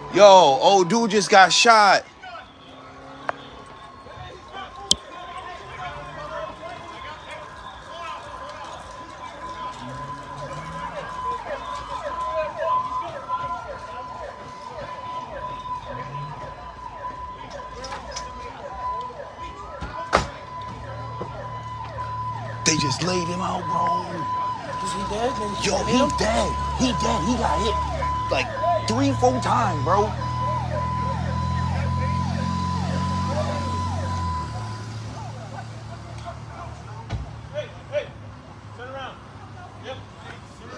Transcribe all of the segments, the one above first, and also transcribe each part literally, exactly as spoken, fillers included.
Yo, old dude just got shot. They just laid him out, bro. Is he dead? Yo, he dead. He dead. He got hit like three, four times, bro. Hey, hey, turn around. Yep, turn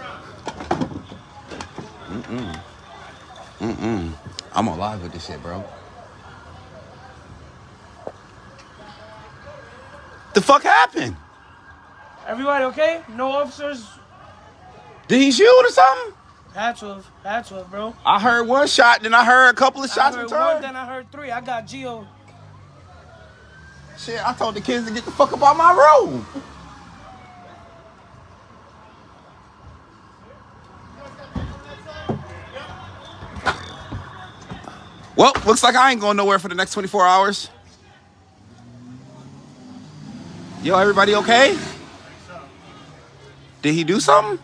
around. Mm-mm. Mm-mm. I'm alive with this shit, bro. The fuck happened? Everybody okay? No officers? Did he shoot or something? Had to have. Had to have, bro. I heard one shot, then I heard a couple of shots I heard return. one, then I heard three. I got Geo. Shit, I told the kids to get the fuck up on my road. Well, looks like I ain't going nowhere for the next twenty-four hours. Yo, everybody okay? Did he do something?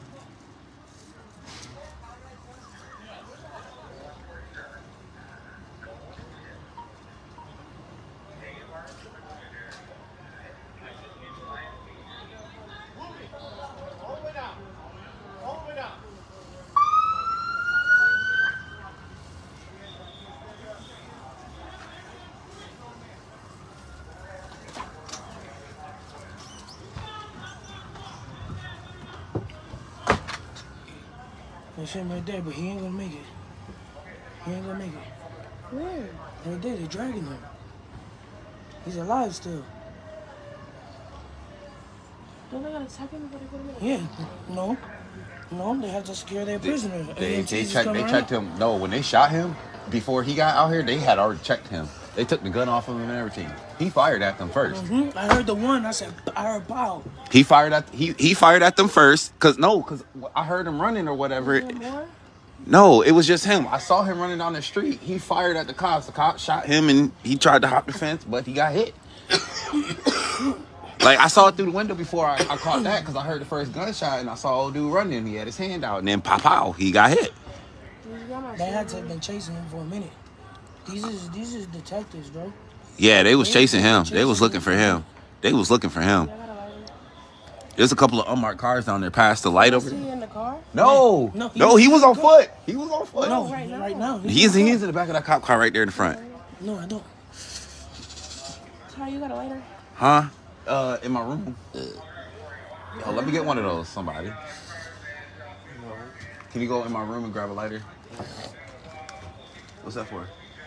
That shit right there, but he ain't gonna make it. He ain't gonna make it. Where? Right there, they dragging him. He's alive still. Don't they gotta tap him before they put him in? Yeah. No. No, they have to secure their prisoner. They, And they just checked. come They around. checked him. No, when they shot him before he got out here, they had already checked him. They took the gun off of him and everything. He fired at them first. Mm-hmm. I heard the one. I said, I heard pow. He fired at he he fired at them first. Cause no, cause I heard him running or whatever. Is there more? No, it was just him. I saw him running down the street. He fired at the cops. The cops shot him, and he tried to hop the fence, but he got hit. Like, I saw it through the window before I, I caught that because I heard the first gunshot, and I saw old dude running. He had his hand out, and then pop out. He got hit. They had to have been chasing him for a minute. These is these is detectives, bro. Yeah, they was chasing him. They was looking for him. They was looking for him. There's a couple of unmarked cars down there past the light over Is he there. in the car? No, No, he no, was he was in on the car. foot. He was on foot. No, right now. right now. He's he's in the back of that cop car right there in the front. No, I don't. Ty, you got a lighter? Huh? Uh, in my room. Oh, let me get one of those, somebody. Can you go in my room and grab a lighter? What's that for?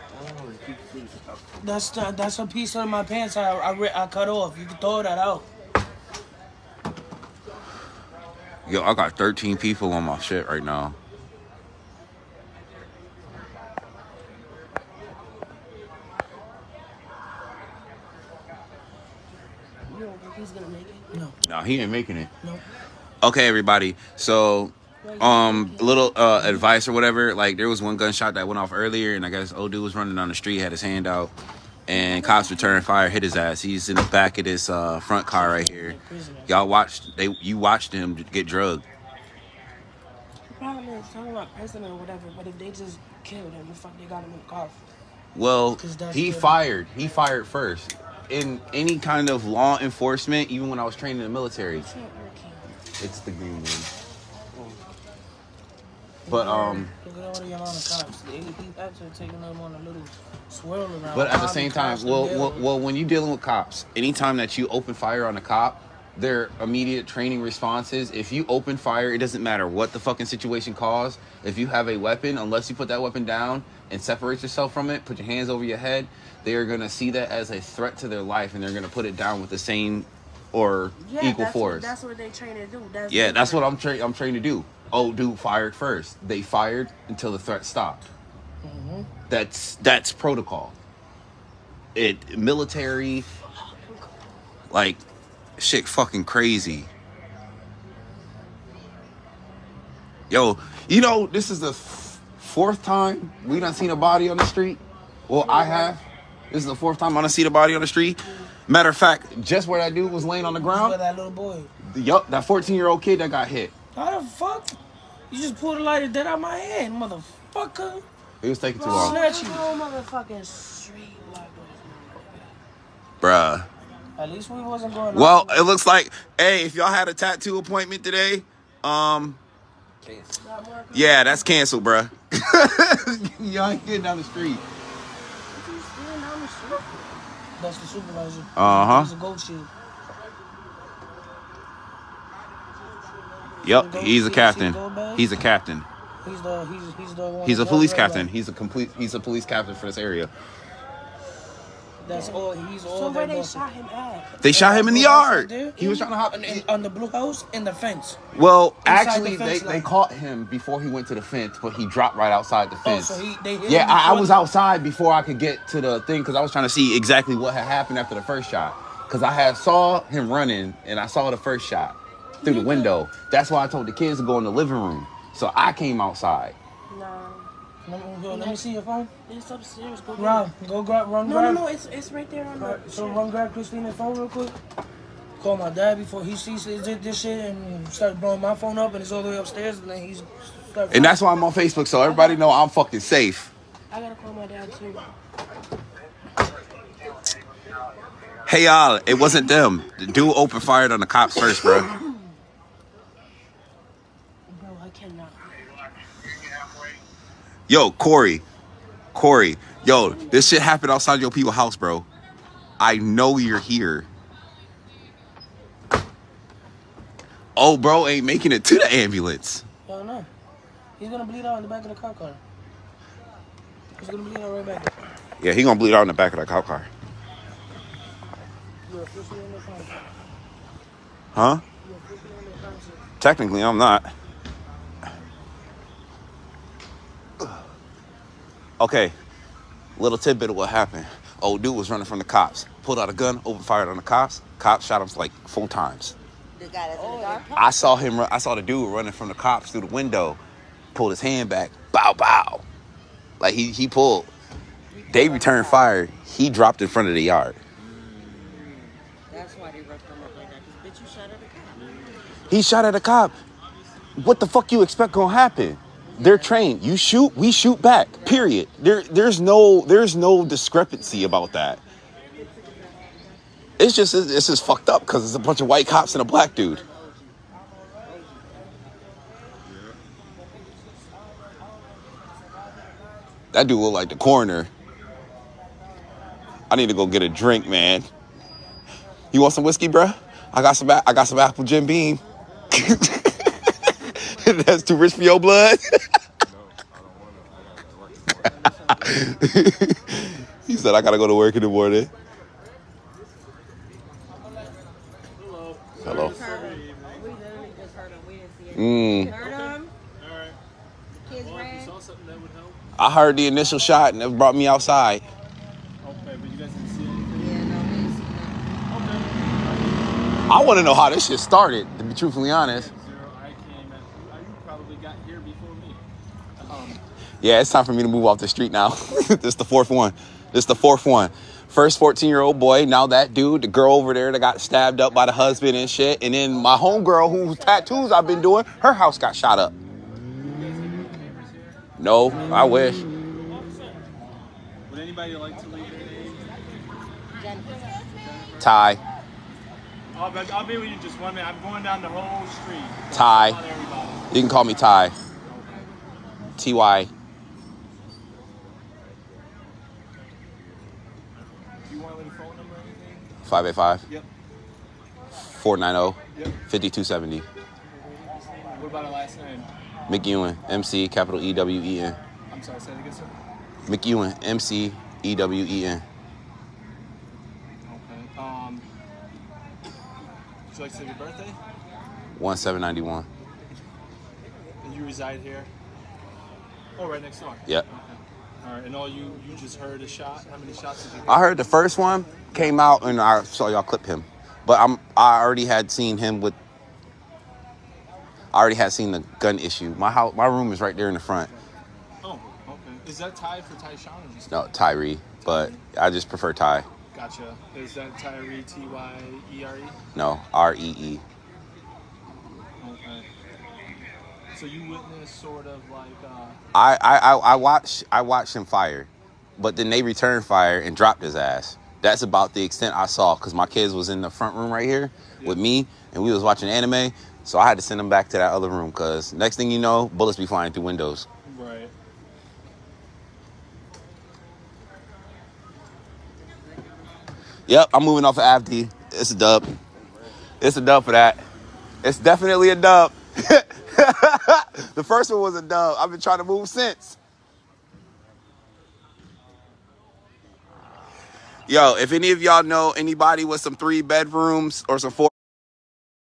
That's the, that's a piece of my pants I I, ri- I cut off. You can throw that out. Yo, I got thirteen people on my shit right now. You don't think he's gonna make it? No, No, he ain't making it. no. Okay, everybody. So, um, a little uh, advice or whatever. Like, there was one gunshot that went off earlier, and I guess old dude was running down the street, had his hand out, and cops returned fire, hit his ass. He's in the back of this uh, front car right here. Y'all watched they you watched him get drugged. The problem is talking about prison or whatever, but if they just killed him, the fuck they got him in the car. Well, 'Cause that's he the- fired. He fired first. In any kind of law enforcement, even when I was trained in the military, It's not working. it's the green one. But um, Look at all the amount of cops. They keep actually taking them on a little swirl around. but at the Robbing same time, cops well, to well, jail. well, when you're dealing with cops, anytime that you open fire on a cop, their immediate training response is if you open fire, it doesn't matter what the fucking situation caused. If you have a weapon, unless you put that weapon down and separate yourself from it, put your hands over your head, they are gonna see that as a threat to their life, and they're gonna put it down with the same or Yeah, equal that's force. What, that's what they train to do. That's Yeah, that's what different. I'm trained. I'm trained to do. Oh, dude fired first. They fired until the threat stopped. Mhm. That's that's protocol. It military, like shit, fucking crazy. Yo, you know this is the f- fourth time we done seen a body on the street. Well, I have. This is the fourth time I done seen a body on the street. Matter of fact, just where that dude was laying on the Where ground. that little boy. Yup, that fourteen-year-old kid that got hit. How the fuck? You just pulled a lighter dead out my hand, motherfucker. It was taking too Bro, long. Snatch you. whole motherfucking street like Bruh. At least we wasn't going Well, out. it looks like, hey, if y'all had a tattoo appointment today, um, yeah, that's canceled, bruh. Y'all ain't getting down the street. That's the supervisor. Uh-huh. He's a gold shield. Yep, Gold- he's a see- captain. see the gold badge? He's a captain. He's the he's he's the one. He's a that police red captain. light. He's a complete. He's a police captain for this area. That's all. He's all So where that they boss. shot him at? They shot him in the Blue house right yard. there? He was trying to hop. And- and on the blue house in the fence. Well, Inside actually, the they, fence they line. caught him before he went to the fence, but he dropped right outside the Oh, fence. so he they hit Yeah, him I, I before was the- outside before I could get to the thing because I was trying to see exactly what had happened after the first shot. Because I had saw him running and I saw the first shot through the window. That's why I told the kids to go in the living room. So I came outside. No. Let me, yo, let me see your phone. It's upstairs. Go get Rob, it. go grab, run No, grab. no, no. It's it's right there on the. Right, so run grab Christina's phone real quick. Call my dad before he sees this, this shit and start blowing my phone up and it's all the way upstairs and then he's. Start And that's why I'm on Facebook, so everybody know I'm fucking safe. I gotta call my dad too. Hey, y'all, it wasn't them. The dude opened fired on the cops first, bro. Bro, I cannot. Yo, Corey. Corey. Yo, this shit happened outside your people's house, bro. I know you're here. Oh, bro ain't making it to the ambulance. Hell no. He's gonna bleed out in the back of the cop car. He's gonna bleed out right back there. Yeah, he gonna bleed out in the back of that cop car. You're officially in the front. Huh? You're officially in the front. Technically, I'm not. Okay, little tidbit of what happened. Old dude was running from the cops. Pulled out a gun, opened fired on the cops. Cops shot him like four times. The guy that's in the car? I saw him. run- I saw the dude running from the cops through the window. Pulled his hand back. Bow, bow. Like he he pulled. They returned fire. He dropped in front of the yard. That's why they roughed him up like that. Because bitch, you shot at a cop. He shot at a cop. What the fuck you expect gonna happen? They're trained. You shoot, we shoot back. Period. There, there's no, there's no discrepancy about that. It's just, it's just fucked up because it's a bunch of white cops and a black dude. That dude look like the coroner. I need to go get a drink, man. You want some whiskey, bruh? I got some. I got some apple Jim Beam. That's too rich for your blood. He said, "I gotta go to work in the morning." Hello. We literally just heard him. We didn't see it. Mm. Heard him? All right. Kids Well, if you ran. saw something that would help. I heard the initial shot and it brought me outside. Okay, but you guys didn't see anything. Yeah, no, we didn't see that. Okay. I want to know how this shit started. To be truthfully honest. Zero, I came at. You probably got here before me. Um, Yeah, it's time for me to move off the street now. This is the fourth one. This is the fourth one. First fourteen-year-old boy, now that dude, the girl over there that got stabbed up by the husband and shit. And then my homegirl whose tattoos I've been doing, her house got shot up. No, I wish. would anybody like to leave their name? Ty, I'll be, I'll be with you just one minute. I'm going down the whole street. Ty. Not everybody. You can call me Ty. T Y. Do you want to leave a phone number or anything? five eight five, Yep. four nine zero, Yep. five two seven zero. What about our last name? McEwen, M C, capital E W E N. I'm sorry, say it again, sir. McEwen, M C, E W E N. Okay. Um, would you like to say your birthday? one seven nine one. And you reside here? Oh, right next door. Yep. Okay. All right. And all you you just heard a shot. How many shots did you? I heard the first one came out and I saw y'all clip him. But I'm I already had seen him with I already had seen the gun issue. My house my room is right there in the front. Oh, Is that Ty for Tyshawn or just No, Tyree, but I just prefer Ty. Gotcha. Is that Tyree, T Y E R E? No, R E E. Okay. So you witnessed sort of like, uh... I, I, I, I watched I watched him fire, but then they returned fire and dropped his ass. That's about the extent I saw, because my kids was in the front room right here yeah. with me, and we was watching anime, so I had to send them back to that other room, because next thing you know, bullets be flying through windows. Right. Yep, I'm moving off of A F D. It's a dub. It's a dub for that. It's definitely a dub. The first one was a dub. I've been trying to move since. Yo, if any of y'all know anybody with some three bedrooms or some four